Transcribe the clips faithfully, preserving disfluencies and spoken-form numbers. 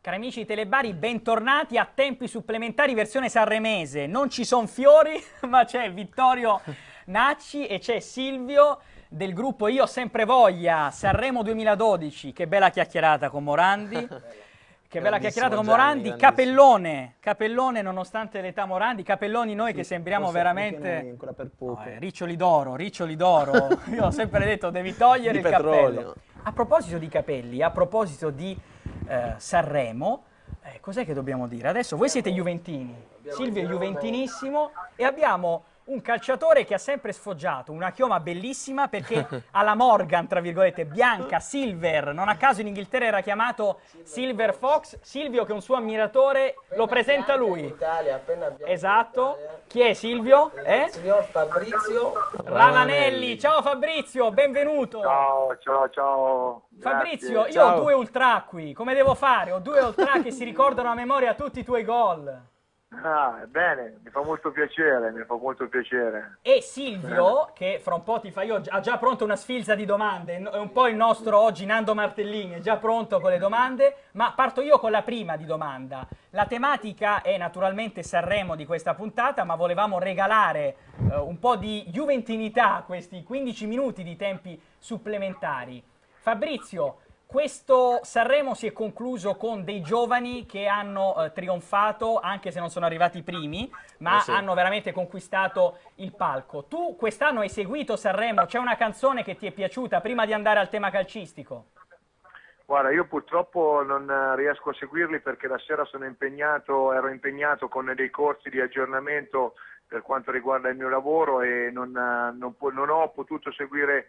Cari amici di Telebari, bentornati a Tempi Supplementari versione sanremese. Non ci sono fiori, ma c'è Vittorio Nacci e c'è Silvio del gruppo Io ho sempre voglia, Sanremo duemiladodici. Che bella chiacchierata con Morandi. Che bella chiacchierata con Morandi. Gianni, Capellone, Capellone nonostante l'età Morandi, Capelloni noi sì, che sembriamo forse veramente... anche noi, ancora per poco. No, eh, riccioli d'oro, riccioli d'oro. Io ho sempre detto devi togliere Di il petrolio. cappello. A proposito di capelli, a proposito di eh, Sanremo, eh, cos'è che dobbiamo dire? Adesso voi siete juventini, Silvio è juventinissimo e abbiamo un calciatore che ha sempre sfoggiato, una chioma bellissima perché ha la Morgan, tra virgolette, bianca, Silver, non a caso in Inghilterra era chiamato Silver Fox. Silvio, che è un suo ammiratore, lo presenta lui. Italia, appena bianca Esatto. in Italia. Chi è Silvio? Il Eh? signor Fabrizio Ravanelli. Ciao Fabrizio, benvenuto. Ciao, ciao, ciao. Fabrizio, Grazie. io Ciao. ho due ultra qui, come devo fare? Ho due ultra che si ricordano a memoria tutti i tuoi gol. Ah, bene, mi fa molto piacere, mi fa molto piacere. E Silvio, che fra un po' ti fa io, ha già pronto una sfilza di domande, è un po' il nostro oggi Nando Martellini, è già pronto con le domande, ma parto io con la prima di domanda. La tematica è naturalmente Sanremo di questa puntata, ma volevamo regalare eh, un po' di juventinità a questi quindici minuti di tempi supplementari. Fabrizio, questo Sanremo si è concluso con dei giovani che hanno eh, trionfato, anche se non sono arrivati i primi, ma Eh sì. hanno veramente conquistato il palco. Tu quest'anno hai seguito Sanremo, c'è una canzone che ti è piaciuta prima di andare al tema calcistico? Guarda, io purtroppo non eh, riesco a seguirli perché la sera sono impegnato, ero impegnato con dei corsi di aggiornamento per quanto riguarda il mio lavoro e non, eh, non, po- non ho potuto seguire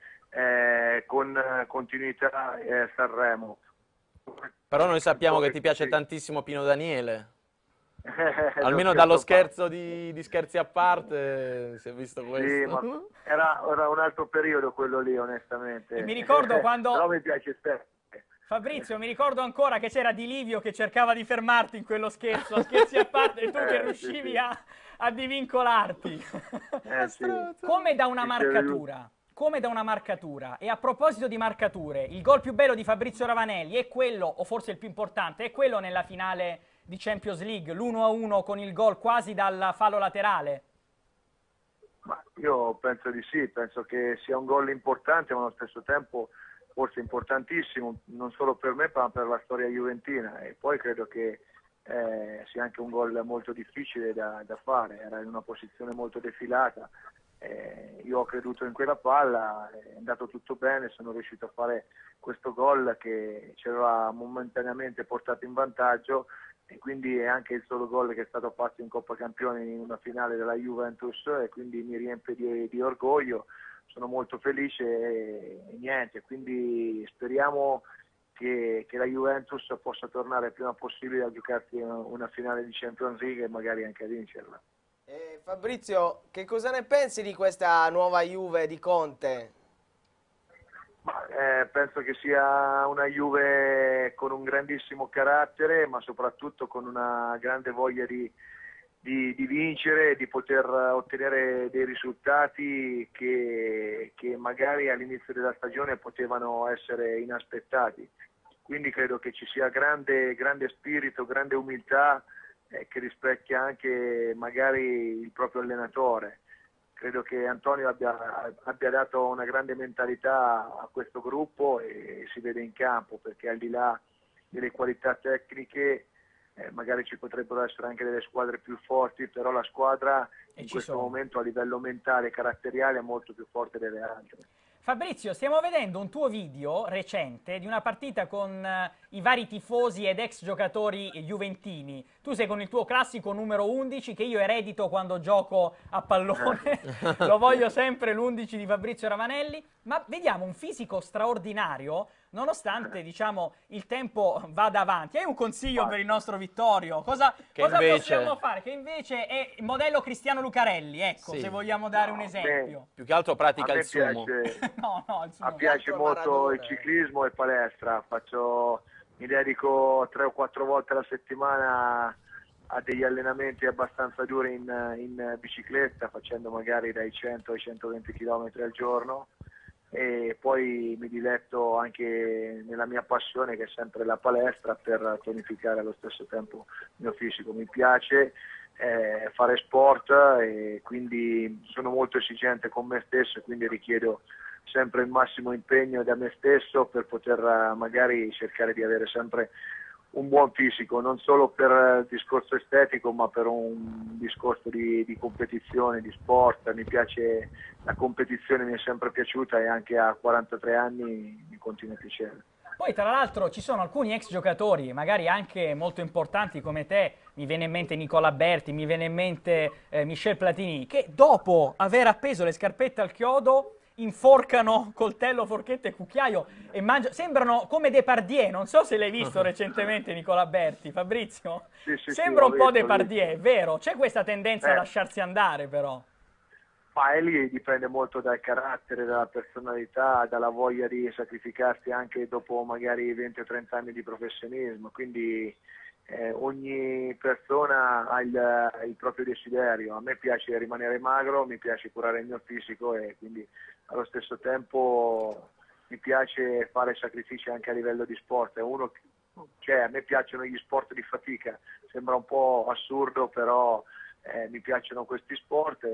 eh, con eh, continuità eh, Sanremo. Però noi sappiamo che ti piace tantissimo Pino Daniele. Almeno dallo scherzo di, di Scherzi a parte si è visto questo. Sì, ma era, era un altro periodo quello lì, onestamente. E mi ricordo quando- Però mi piace sempre. Fabrizio, mi ricordo ancora che c'era Di Livio che cercava di fermarti in quello scherzo, scherzi a parte, e tu che Eh, riuscivi sì, sì. a, a divincolarti. Eh, sì. Come da una Sì, marcatura, come da una marcatura. E a proposito di marcature, il gol più bello di Fabrizio Ravanelli è quello, o forse il più importante, è quello nella finale di Champions League, l'uno a uno con il gol quasi dal fallo laterale. Ma io penso di sì, penso che sia un gol importante, ma allo stesso tempo forse importantissimo, non solo per me, ma per la storia juventina. E poi credo che eh, sia anche un gol molto difficile da, da fare, era in una posizione molto defilata. Eh, io ho creduto in quella palla, è andato tutto bene, sono riuscito a fare questo gol che ci aveva momentaneamente portato in vantaggio e quindi è anche il solo gol che è stato fatto in Coppa Campioni in una finale della Juventus e quindi mi riempie di, di orgoglio, sono molto felice e, e niente, quindi speriamo che, che la Juventus possa tornare il prima possibile a giocarsi una, una finale di Champions League e magari anche a vincerla. Eh, Fabrizio, che cosa ne pensi di questa nuova Juve di Conte? Ma, eh, penso che sia una Juve con un grandissimo carattere, ma soprattutto con una grande voglia di, di, di vincere e di poter ottenere dei risultati che, che magari all'inizio della stagione potevano essere inaspettati. Quindi credo che ci sia grande, grande spirito, grande umiltà eh, che rispecchia anche magari il proprio allenatore. Credo che Antonio abbia, abbia dato una grande mentalità a questo gruppo e si vede in campo, perché al di là delle qualità tecniche eh, magari ci potrebbero essere anche delle squadre più forti, però la squadra E in ci questo sono. momento a livello mentale e caratteriale è molto più forte delle altre. Fabrizio, stiamo vedendo un tuo video recente di una partita con eh, i vari tifosi ed ex giocatori juventini. Tu sei con il tuo classico numero undici che io eredito quando gioco a pallone, lo voglio sempre l'undici di Fabrizio Ravanelli, ma vediamo un fisico straordinario nonostante diciamo il tempo vada avanti. Hai un consiglio per il nostro Vittorio? Cosa, Che cosa invece- possiamo fare? Che invece è il modello Cristiano Lucarelli, ecco, Sì. se vogliamo dare un No, esempio. Più che altro A pratica me il sumo. piace, No, no, il suo a no. piace Altro molto Maradona, il eh. ciclismo e palestra, faccio, mi dedico tre o quattro volte alla settimana a degli allenamenti abbastanza duri in, in bicicletta, facendo magari dai cento ai centoventi chilometri al giorno e poi mi diletto anche nella mia passione, che è sempre la palestra, per tonificare allo stesso tempo il mio fisico. Mi piace eh, fare sport e quindi sono molto esigente con me stesso, e quindi richiedo sempre il massimo impegno da me stesso per poter uh, magari cercare di avere sempre un buon fisico, non solo per il discorso estetico, ma per un discorso di, di competizione, di sport. Mi piace la competizione, mi è sempre piaciuta, e anche a quarantatré anni mi continua a piacere. Poi tra l'altro ci sono alcuni ex giocatori, magari anche molto importanti come te, mi viene in mente Nicola Berti, mi viene in mente eh, Michel Platini, che dopo aver appeso le scarpette al chiodo inforcano coltello, forchetta e cucchiaio e mangiano, sembrano come Depardieu, non so se l'hai visto recentemente Nicola Berti, Fabrizio? Sì, sì, Sembra sì, un po' visto, Depardieu, è vero? C'è questa tendenza eh. a lasciarsi andare però. Ma è lì, dipende molto dal carattere, dalla personalità, dalla voglia di sacrificarsi anche dopo magari venti o trenta anni di professionismo, quindi eh, ogni persona ha il, il proprio desiderio. A me piace rimanere magro, mi piace curare il mio fisico, e quindi allo stesso tempo mi piace fare sacrifici anche a livello di sport. È uno, cioè, a me piacciono gli sport di fatica, sembra un po' assurdo, però Eh, mi piacciono questi sport,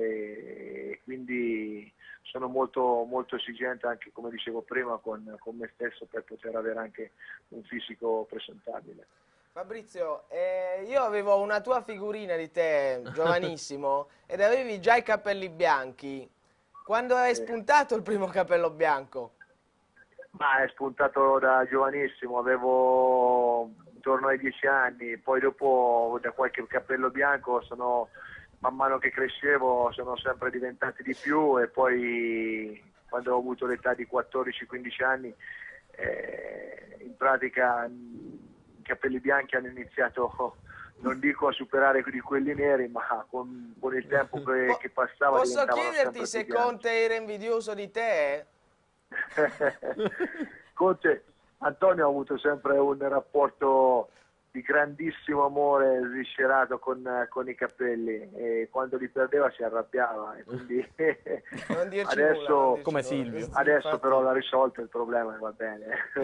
e, e quindi sono molto, molto esigente anche, come dicevo prima, con, con me stesso, per poter avere anche un fisico presentabile. Fabrizio, eh, io avevo una tua figurina di te, giovanissimo, ed avevi già i capelli bianchi. Quando hai Sì. spuntato il primo capello bianco? Ma è spuntato da giovanissimo, avevo intorno ai dieci anni, poi dopo da qualche capello bianco sono, man mano che crescevo, sono sempre diventati di più, e poi quando ho avuto l'età di quattordici quindici anni eh, in pratica i capelli bianchi hanno iniziato, non dico a superare di quelli neri, ma con, con il tempo che, Po- che passava Posso diventavano chiederti sempre se più bianchi. Conte era invidioso di te? Conte, Antonio ha avuto sempre un rapporto di grandissimo amore sviscerato con, con i capelli, e quando li perdeva si arrabbiava, e quindi Non dirci adesso, nulla, non dirci Come nulla. Silvio. Sì, adesso infatti- però l'ha risolto il problema e va bene.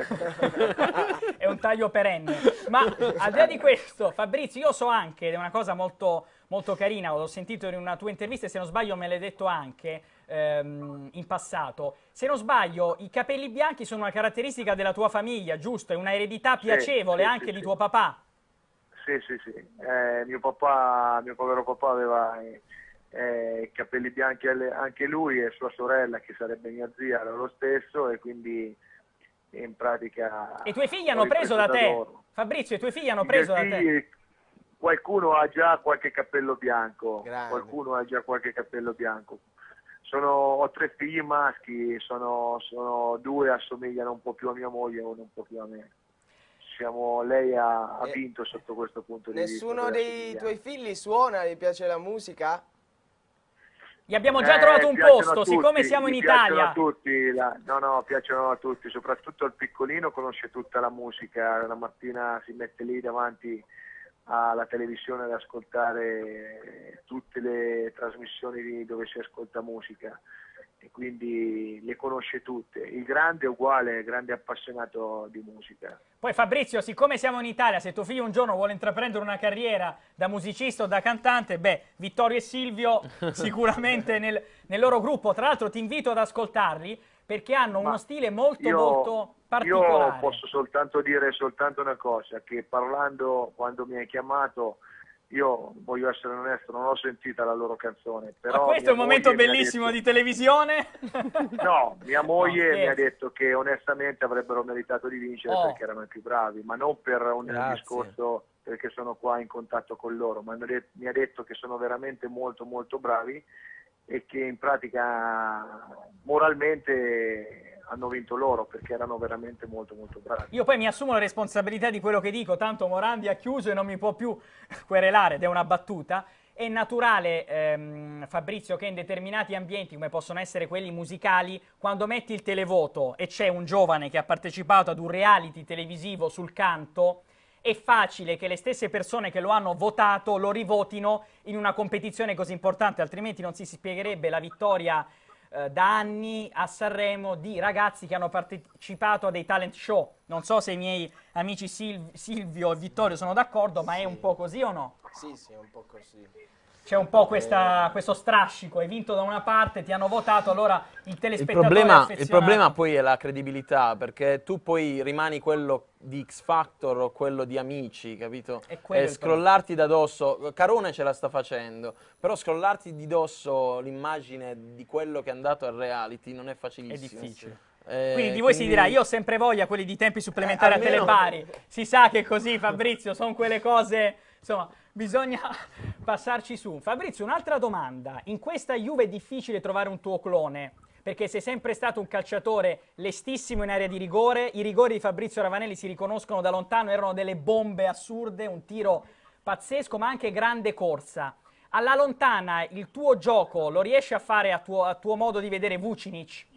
È un taglio perenne. Ma al di là di questo, Fabrizio, io so anche, ed è una cosa molto, molto carina, l'ho sentito in una tua intervista, e se non sbaglio me l'hai detto anche ehm, in passato, se non sbaglio i capelli bianchi sono una caratteristica della tua famiglia, giusto? È una eredità Sì, piacevole sì, anche sì, di sì. tuo papà. Sì, sì, sì. Eh, mio papà, mio povero papà aveva eh, eh, i capelli bianchi alle- anche lui, e sua sorella, che sarebbe mia zia, era lo stesso, e quindi in pratica E i tuoi figli ho hanno preso ripreso da te. loro. Fabrizio, i tuoi figli hanno I miei preso da te. figli, qualcuno ha già qualche capello bianco, Grande. qualcuno ha già qualche capello bianco. Sono, ho tre figli maschi, sono, sono due assomigliano un po' più a mia moglie e uno un po' più a me. Siamo, lei ha, ha Eh, vinto sotto questo punto di Nessuno vista. della dei somiglianza. tuoi figli suona, gli piace la musica? Gli abbiamo già Eh, trovato un piacciono a posto, tutti, siccome siamo in gli piacciono Italia. a tutti, la- no, no, piacciono a tutti, soprattutto il piccolino conosce tutta la musica, la mattina si mette lì davanti alla televisione ad ascoltare tutte le trasmissioni di- dove si ascolta musica, e quindi le conosce tutte. Il grande è uguale, grande appassionato di musica. Poi Fabrizio, siccome siamo in Italia, se tuo figlio un giorno vuole intraprendere una carriera da musicista o da cantante, beh, Vittorio e Silvio sicuramente nel, nel loro gruppo. Tra l'altro ti invito ad ascoltarli, perché hanno Ma uno stile molto io, molto particolare. Io posso soltanto dire soltanto una cosa, che parlando, quando mi hai chiamato, io voglio essere onesto, non ho sentita la loro canzone. Però Ma questo è un mia momento moglie mi ha bellissimo detto- di televisione. No, mia moglie mi ha scherzo. detto che onestamente avrebbero meritato di vincere, Oh. perché erano i più bravi, ma non per un Grazie. discorso perché sono qua in contatto con loro, ma mi ha det- mi ha detto che sono veramente molto molto bravi, e che in pratica moralmente hanno vinto loro, perché erano veramente molto molto bravi. Io poi mi assumo la responsabilità di quello che dico, tanto Morandi ha chiuso e non mi può più querelare, ed è una battuta. È naturale, ehm, Fabrizio, che in determinati ambienti, come possono essere quelli musicali, quando metti il televoto e c'è un giovane che ha partecipato ad un reality televisivo sul canto, è facile che le stesse persone che lo hanno votato lo rivotino in una competizione così importante, altrimenti non si spiegherebbe la vittoria eh, da anni a Sanremo di ragazzi che hanno partecipato a dei talent show. Non so se i miei amici Silv- Silvio e Vittorio sono d'accordo, ma è un po' così o no? Sì, sì, è un po' così. C'è un po' questa, questo strascico, hai vinto da una parte, ti hanno votato, allora il Il telespettatore problema, è il affezionato. problema poi è la credibilità, perché tu poi rimani quello di X Factor o quello di Amici, capito? È quello E il scrollarti da dosso, Carone ce la sta facendo, però scrollarti di dosso l'immagine di quello che è andato al reality non è È facilissimo. difficile. Eh, Quindi di voi si quindi- dirà, io ho sempre voglia quelli di tempi supplementari Eh, a almeno- Telebari. Si sa che così, Fabrizio, sono quelle cose, insomma, bisogna passarci su. Fabrizio, un'altra domanda. In questa Juve è difficile trovare un tuo clone, perché sei sempre stato un calciatore lestissimo in area di rigore. I rigori di Fabrizio Ravanelli si riconoscono da lontano, erano delle bombe assurde, un tiro pazzesco, ma anche grande corsa. Alla lontana il tuo gioco lo riesci a fare a tuo, a tuo modo di vedere Vucinic?